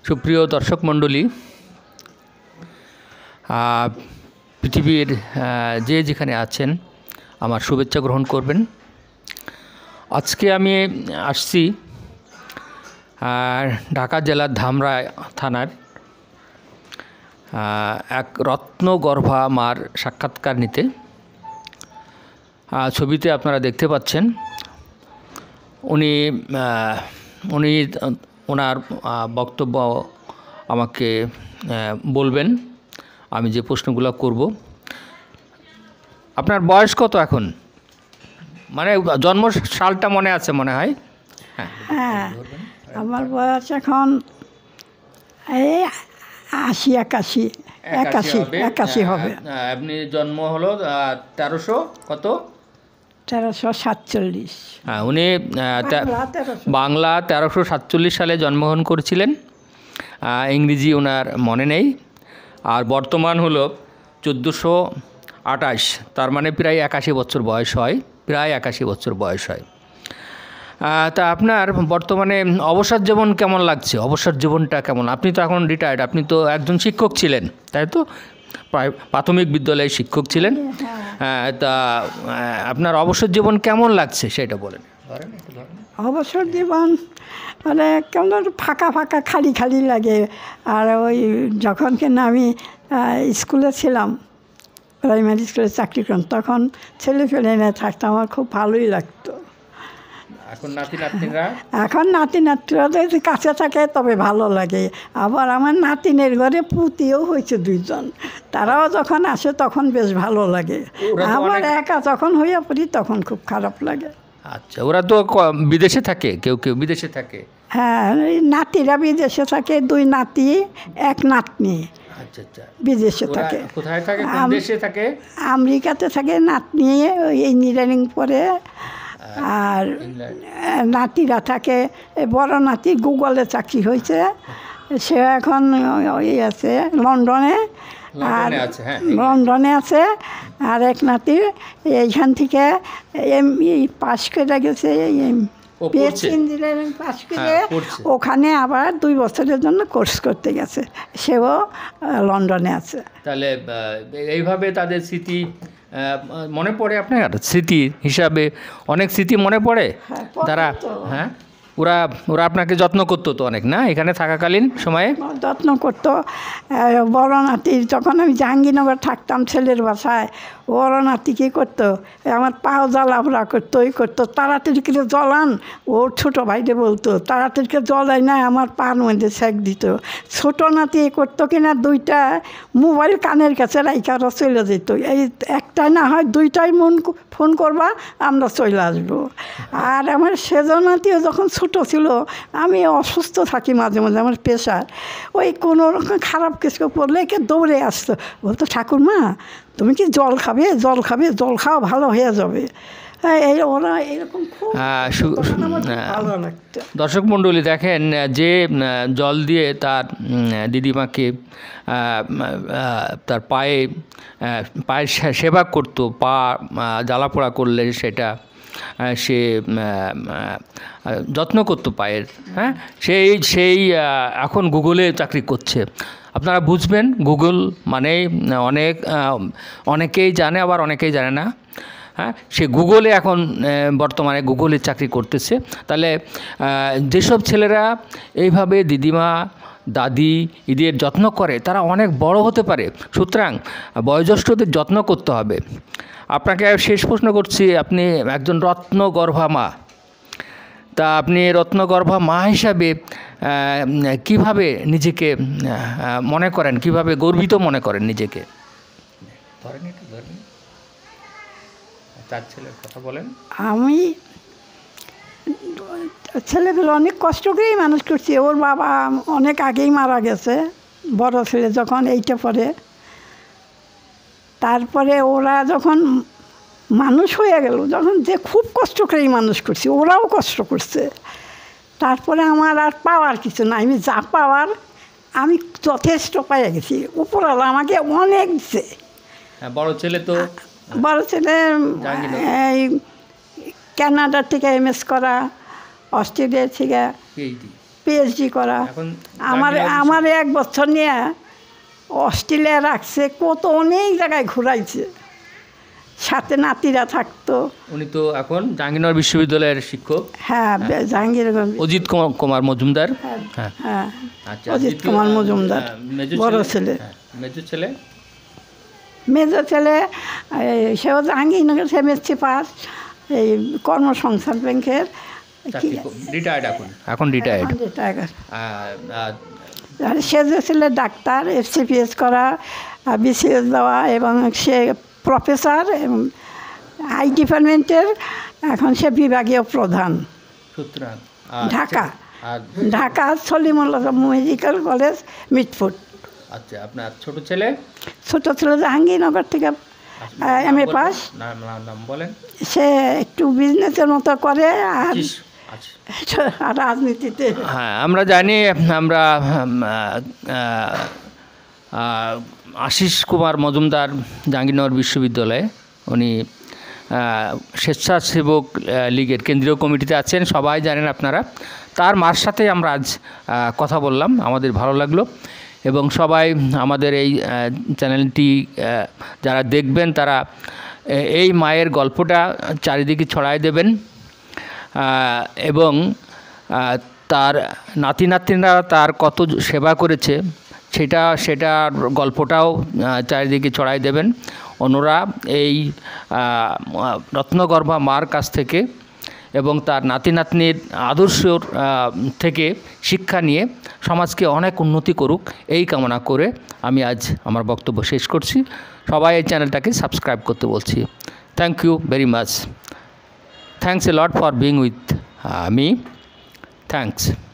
সুপ্রিয় দর্শক মণ্ডলী, পৃথিবীর যে যেখানে আছেন আমার শুভেচ্ছা গ্রহণ করবেন। আজকে আমি আসছি ঢাকা জেলার ধামরা থানার এক রত্নগর্ভা মার সাক্ষাৎকার নিতে। ছবিতে আপনারা দেখতে পাচ্ছেন উনি ওনার বক্তব্য আমাকে বলবেন, আমি যে প্রশ্নগুলো করব। আপনার বয়স কত এখন? মানে জন্ম সালটা মনে আছে মনে হয়? হ্যাঁ, আমার বয়স এখন এই 81 হবে। আপনি জন্ম হলো 1300 কত? 1347। হ্যাঁ, উনি বাংলা 1347 সালে জন্মগ্রহণ করেছিলেন। ইংরেজি ওনার মনে নেই। আর বর্তমান হলো 1428, তার মানে প্রায় 81 বছর বয়স হয়, তা আপনার বর্তমানে অবসর জীবন কেমন লাগছে? অবসর জীবনটা কেমন? আপনি তো এখন রিটায়ার্ড, আপনি তো একজন শিক্ষক ছিলেন, তাই তো? প্রাথমিক বিদ্যালয়ে শিক্ষক ছিলেন। তা আপনার অবসর জীবন কেমন লাগছে সেটা বলেন। অবসর জীবন মানে কেমন ফাঁকা ফাঁকা খালি খালি লাগে। আর ওই যখন কিনা আমি স্কুলে ছিলাম, প্রাইমারি স্কুলে চাকরি করতাম, তখন ছেলে ফেলে নিয়ে থাকতাম, আমার খুব ভালোই লাগতো। এখন নাতি নাতিরা যদি কাছে থাকে তবে ভালো লাগে। আবার আমার নাতিনের ঘরে পুতিও হয়েছে 2 জন, তারাও যখন আসে তখন বেশ ভালো লাগে। আমার একা যখন হইয়া পড়ি তখন খুব খারাপ লাগে। আচ্ছা, ওরা তো বিদেশে থাকে, কেউ কেউ বিদেশে থাকে। হ্যাঁ, নাতিরা বিদেশে থাকে, 2 নাতি 1 নাতনি। আচ্ছা আচ্ছা, বিদেশে থাকে। কোথায় থাকে? কোন দেশে থাকে? আমেরিকাতে থাকে নাতনি, ইঞ্জিনিয়ারিং পড়ে। আর নাতিরা থাকে, বড় নাতি গুগলে চাকরি হয়েছে, সে এখন আছে লন্ডনে। আর লন্ডনে আছে। আর 1 নাতি এইখান থেকে পাশ করে গেছে, ইঞ্জিনিয়ারিং পাশ করে ওখানে আবার 2 বছরের জন্য কোর্স করতে গেছে, সেও লন্ডনে আছে। তাহলে এইভাবে তাদের স্মৃতি মনে পড়ে আপনার? স্মৃতি হিসাবে অনেক স্মৃতি মনে পড়ে। তারা ওরা আপনাকে যত্ন করতো তো অনেক, না? এখানে থাকাকালীন সময়ে যত্ন করতো। বড় নাতি যখন আমি জাহাঙ্গীরনগর থাকতাম ছেলের বাসায়, বড় নাতি কী করতো, আমার পাও জ্বালাপড়া করতো, করতো তাড়াতাড়ি করে জ্বলান। ওর ছোটো ভাইকে বলতো তাড়াতাড়ি করে জ্বলাই না, আমার পার মধ্যে সেঁক দিত। ছোটো নাতি করতো কিনা 2টা মোবাইল কানের কাছে রাইখা ওরা চলে যেত। এই একটাই না হয় 2টাই ফোন করবা, আমরা চলে আসবো। আর আমার সেজন নাতিও যখন ছোটো ছিল, আমি অসুস্থ থাকি মাঝে মাঝে, আমার প্রেশার, ওই কোনো রকম খারাপ কিছু পড়লে কে দৌড়ে আসতো, বলতো ঠাকুরমা তুমি কি জল খাবে? জল খাওয়া ভালো হয়ে যাবে। ওরা এরকম খুব ভালো লাগতো। দর্শক মণ্ডলী, দেখেন যে জল দিয়ে তার দিদিমাকে তার পায়ের সেবা করতো, পা জ্বালাপোড়া করলে সেটা সে যত্ন করতো পায়ের। হ্যাঁ, সেই এখন গুগলে চাকরি করছে। আপনারা বুঝবেন, গুগল মানে অনেকেই জানে, আবার অনেকেই জানে না। হ্যাঁ, সে গুগলে এখন বর্তমানে গুগলে চাকরি করতেছে। তাহলে যেসব ছেলেরা এইভাবে দিদিমা দাদি এদের যত্ন করে, তারা অনেক বড় হতে পারে। সুতরাং বয়োজ্যেষ্ঠদের যত্ন করতে হবে। আপনাকে শেষ প্রশ্ন করছি, আপনি একজন রত্নগর্ভা মা, তা আপনি রত্নগর্ভা মা হিসাবে কিভাবে নিজেকে মনে করেন, কিভাবে গর্বিত মনে করেন নিজেকে? ছেলের কথা বলেন। আমি ছেলেগুলো অনেক কষ্ট করেই মানুষ করছি। ওর বাবা অনেক আগেই মারা গেছে, বড় ছেলে যখন 8-এ পড়ে। তারপরে ওরা যখন মানুষ হয়ে গেল, যখন যে খুব কষ্ট করেই মানুষ করছি, ওরাও কষ্ট করছে। তারপরে আমার আর পাওয়ার কিছু না, আমি যা পাওয়ার আমি যথেষ্ট পাইয়া গেছি। উপরওয়ালা আমাকে অনেক দিছে। বড় ছেলে এই কানাডা থেকে MS করা, অস্ট্রেলিয়া থেকে পিএইচডি করা। এখন আমার 1 বছর নিয়ে অস্ট্রেলিয়া রাখছে, কত অনেক জায়গায় ঘুরাইছে, সাথে নাতিরা থাকতো। উনি তো এখন জাহাঙ্গীরনগর বিশ্ববিদ্যালয়ের শিক্ষক। হ্যাঁ, জাহাঙ্গীরনগর। অজিত কুমার মজুমদার। হ্যাঁ, আচ্ছা, অজিত কুমার মজুমদার বড় ছেলে। মেজর ছেলে সেও জাহাঙ্গীরনগর সেমিস্ট্রি পাস, এই কর্মসংস্থান ব্যাংকের রিটায়ার্ড, এখন রিটায়ার্ড। সে যে ছেলে ডাক্তার, FCPS করা, BCS দেওয়া, এবং সে প্রফেসর আই ডিপার্টমেন্টের, এখন সে বিভাগীয় প্রধান ঢাকা সলিমুল্লাহ মেডিকেল কলেজ মিটফুট। আচ্ছা, আপনার ছোট ছেলে জাহাঙ্গীরনগর থেকে MA পাস। নাম বলেন। সে একটু বিজনেসের মতো করে আর রাজনীতিতে। হ্যাঁ, আমরা জানি, আমরা আশিস কুমার মজুমদার জাহাঙ্গীরনগর বিশ্ববিদ্যালয়ে উনি স্বেচ্ছাসেবক লীগের কেন্দ্রীয় কমিটিতে আছেন, সবাই জানেন আপনারা। তার মার সাথে আমরা আজ কথা বললাম, আমাদের ভালো লাগলো। এবং সবাই আমাদের এই চ্যানেলটি যারা দেখবেন তারা এই মায়ের গল্পটা চারিদিকে ছড়াই দেবেন, এবং তার নাতি নাতনিরা তার কত সেবা করেছে সেটার গল্পটাও চারিদিকে ছড়াই দেবেন। অন্যরা এই রত্নগর্ভা মার কাছ থেকে এবং তার নাতি নাতনির আদর্শ থেকে শিক্ষা নিয়ে সমাজকে অনেক উন্নতি করুক, এই কামনা করে আমি আজ আমার বক্তব্য শেষ করছি। সবাই এই চ্যানেলটাকে সাবস্ক্রাইব করতে বলছি। Thank you very much. Thanks a lot for being with me. Thanks.